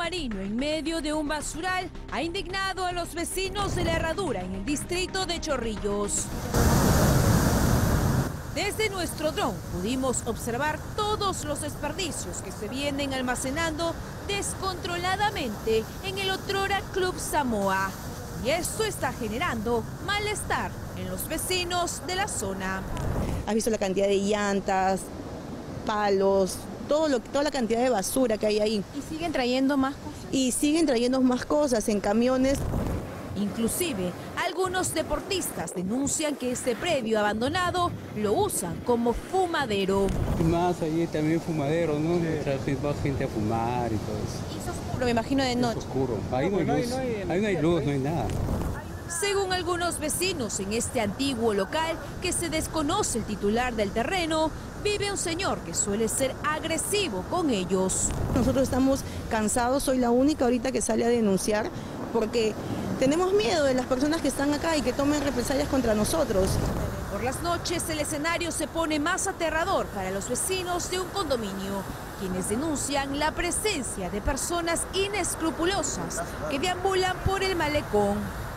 marino en medio de un basural ha indignado a los vecinos de La Herradura en el distrito de Chorrillos. Desde nuestro dron pudimos observar todos los desperdicios que se vienen almacenando descontroladamente en el otrora Club Samoa. Y esto está generando malestar en los vecinos de la zona. ¿Has visto la cantidad de llantas, palos, toda la cantidad de basura que hay ahí? ¿Y siguen trayendo más cosas? Y siguen trayendo más cosas en camiones. Inclusive, algunos deportistas denuncian que este predio abandonado lo usan como fumadero. Y más allí también fumadero, ¿no? Sí. Va gente a fumar y todo eso. Y es oscuro, me imagino, de noche. Es oscuro, ahí no hay luz, ahí no hay luz, no hay nada. Según algunos vecinos en este antiguo local, que se desconoce el titular del terreno, vive un señor que suele ser agresivo con ellos. Nosotros estamos cansados, soy la única ahorita que sale a denunciar porque tenemos miedo de las personas que están acá y que tomen represalias contra nosotros. Por las noches el escenario se pone más aterrador para los vecinos de un condominio, quienes denuncian la presencia de personas inescrupulosas que deambulan por el malecón.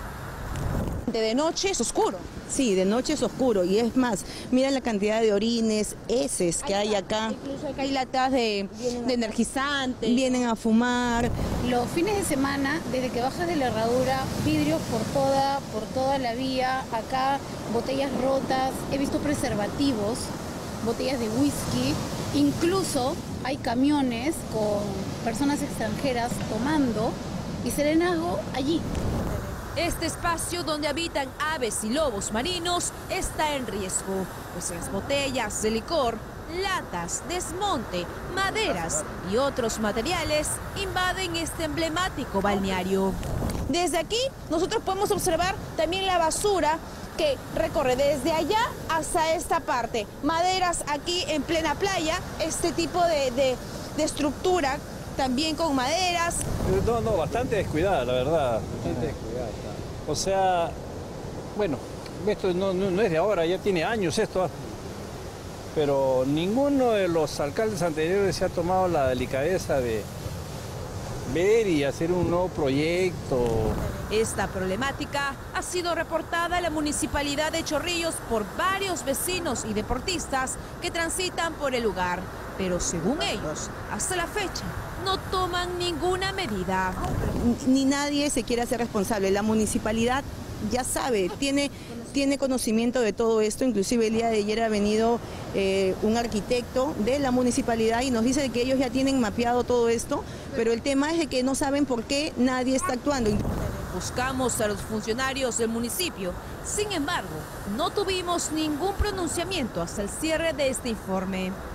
De noche es oscuro. Sí, de noche es oscuro y es más, mira la cantidad de orines, heces que hay acá. Incluso acá hay latas de energizante. Vienen a fumar. Los fines de semana, desde que bajas de La Herradura, vidrios por toda la vía, acá botellas rotas, he visto preservativos, botellas de whisky, incluso hay camiones con personas extranjeras tomando y serenazgo allí. Este espacio donde habitan aves y lobos marinos está en riesgo, pues las botellas de licor, latas, desmonte, maderas y otros materiales invaden este emblemático balneario. Desde aquí nosotros podemos observar también la basura que recorre desde allá hasta esta parte. Maderas aquí en plena playa, este tipo de estructura también con maderas. No, bastante descuidada, la verdad. Bastante descuidada. O sea, bueno, esto no es de ahora, ya tiene años esto. Pero ninguno de los alcaldes anteriores se ha tomado la delicadeza de ver y hacer un nuevo proyecto. Esta problemática ha sido reportada a la Municipalidad de Chorrillos por varios vecinos y deportistas que transitan por el lugar. Pero según ellos, hasta la fecha, no toman ninguna medida. Ni nadie se quiere hacer responsable. La municipalidad ya sabe, tiene conocimiento de todo esto. Inclusive el día de ayer ha venido un arquitecto de la municipalidad y nos dice que ellos ya tienen mapeado todo esto, pero el tema es de que no saben por qué nadie está actuando. Buscamos a los funcionarios del municipio, sin embargo, no tuvimos ningún pronunciamiento hasta el cierre de este informe.